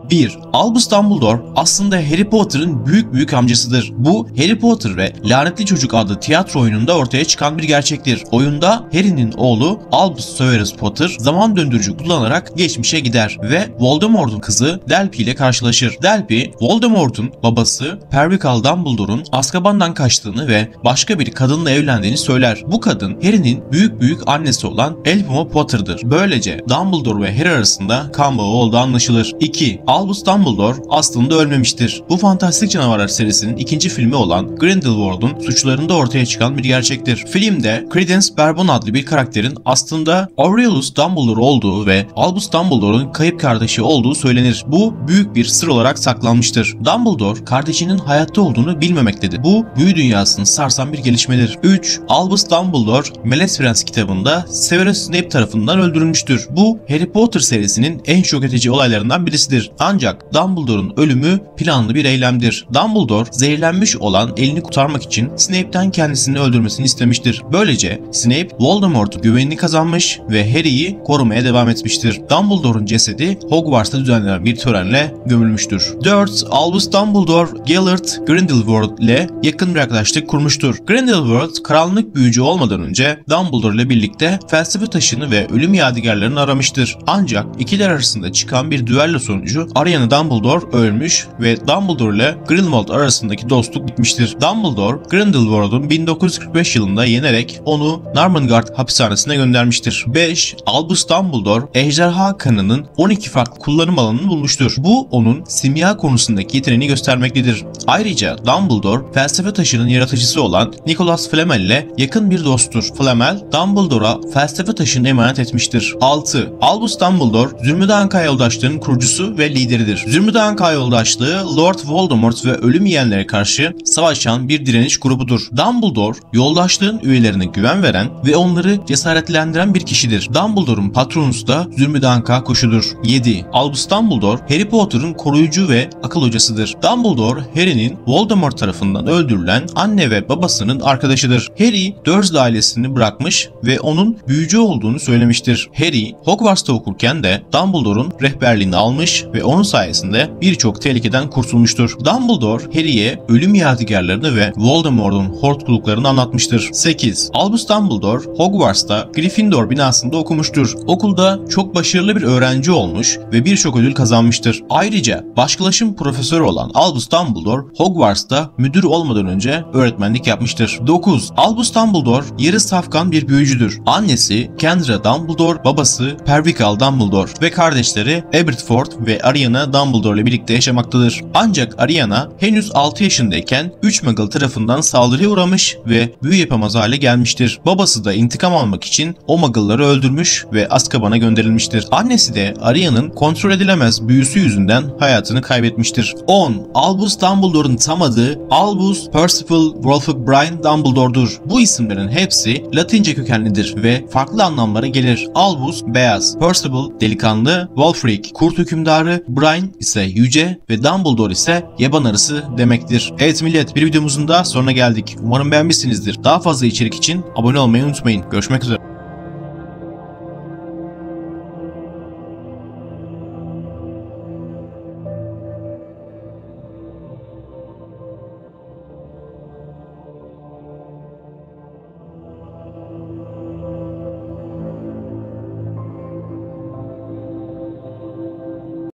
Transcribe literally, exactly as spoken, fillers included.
bir. Albus Dumbledore aslında Harry Potter'ın büyük büyük amcasıdır. Bu Harry Potter ve Lanetli Çocuk adlı tiyatro oyununda ortaya çıkan bir gerçektir. Oyunda Harry'nin oğlu Albus Severus Potter zaman döndürücü kullanarak geçmişe gider ve Voldemort'un kızı Delphi ile karşılaşır. Delphi, Voldemort'un babası Percival Dumbledore'un Azkaban'dan kaçtığını ve başka bir kadınla evlendiğini söyler. Bu kadın Harry'nin büyük büyük annesi olan Elphaba Potter'dır. Böylece Dumbledore ve Harry arasında kan bağı olduğu anlaşılır. iki. Albus Dumbledore aslında ölmemiştir. Bu fantastik canavarlar serisinin ikinci filmi olan Grindelwald'un suçlarında ortaya çıkan bir gerçektir. Filmde Credence Barebone adlı bir karakterin aslında Aurelius Dumbledore olduğu ve Albus Dumbledore'un kayıp kardeşi olduğu söylenir. Bu büyük bir sır olarak saklanmıştır. Dumbledore kardeşinin hayatta olduğunu bilmemektedir. Bu büyü dünyasını sarsan bir gelişmedir. üç. Albus Dumbledore Melez Prens kitabında Severus Snape tarafından öldürülmüştür. Bu Harry Potter serisinin en şok edici olaylarından birisidir. Ancak Dumbledore'un ölümü planlı bir eylemdir. Dumbledore zehirlenmiş olan elini kurtarmak için Snape'ten kendisini öldürmesini istemiştir. Böylece Snape Voldemort'un güvenini kazanmış ve Harry'yi korumaya devam etmiştir. Dumbledore'un cesedi Hogwarts'ta düzenlenen bir törenle gömülmüştür. dört. Albus Dumbledore Gellert Grindelwald ile yakın bir arkadaşlık kurmuştur. Grindelwald karanlık büyücü olmadan önce Dumbledore ile birlikte felsefe taşını ve ölüm yadigarlarını aramıştır. Ancak ikiler arasında çıkan bir düello sonucu Ariana Dumbledore ölmüş ve Dumbledore ile Grindelwald arasındaki dostluk bitmiştir. Dumbledore, Grindelwald'un bin dokuz yüz kırk beş yılında yenerek onu Narmangard hapishanesine göndermiştir. beş. Albus Dumbledore, ejderha kanının on iki farklı kullanım alanını bulmuştur. Bu onun simya konusundaki yeteneğini göstermektedir. Ayrıca Dumbledore, felsefe taşının yaratıcısı olan Nicholas Flamel ile yakın bir dosttur. Flamel, Dumbledore'a felsefe taşını emanet etmiştir. altı. Albus Dumbledore, Zümrüt-Anka Yoldaşlığı'nın kurucusu ve lideridir. Zümrüt-Anka Yoldaşlığı, Lord Voldemort ve ölüm yiyenlere karşı savaşan bir direniş grubudur. Dumbledore, yoldaşlığın üyelerine güven veren ve onları cesaretlendiren bir kişidir. Dumbledore'un patronusu da Zümrüt-Anka koşudur. yedi. Albus Dumbledore, Harry Potter'ın koruyucu ve akıl hocasıdır. Dumbledore, Harry'nin Voldemort tarafından öldürülen anne ve babasının arkadaşıdır. Harry, Dursley ailesini bırakmış ve onun büyücü olduğunu söylemiştir. Harry, Hogwarts'ta okurken de Dumbledore'un rehberliğini almış ve onun sayesinde birçok tehlikeden kurtulmuştur. Dumbledore, Harry'ye ölüm yadigarlarını ve Voldemort'un hortkuluklarını anlatmıştır. sekiz. Albus Dumbledore, Hogwarts'ta Gryffindor binasında okumuştur. Okulda çok başarılı bir öğrenci olmuş ve birçok ödül kazanmıştır. Ayrıca başkalaşım profesörü olan Albus Dumbledore, Hogwarts'ta müdür olmadan önce öğretmenlik yapmıştır. dokuz. Albus Dumbledore, yarı safkan bir büyücüdür. Annesi Kendra Dumbledore, babası Percival Dumbledore ve kardeşleri Aberforth ve Ariana Dumbledore ile birlikte yaşamaktadır. Ancak Ariana henüz altı yaşındayken üç Muggle tarafından saldırıya uğramış ve büyü yapamaz hale gelmiştir. Babası da intikam almak için o Muggle'ları öldürmüş ve Azkaban'a gönderilmiştir. Annesi de Ariana'nın kontrol edilemez büyüsü yüzünden hayatını kaybetmiştir. on. Albus Dumbledore'un tam adı Albus Percival Wulfric Brian Dumbledore'dur. Bu isimlerin hepsi Latince kökenlidir ve farklı anlamlara gelir. Albus beyaz, Percival delikanlı, Wulfric kurt hükümdarı, Brian ise yüce ve Dumbledore ise yaban arısı demektir. Evet millet, bir videomuzun da sonuna geldik. Umarım beğenmişsinizdir. Daha fazla içerik için abone olmayı unutmayın. Görüşmek üzere.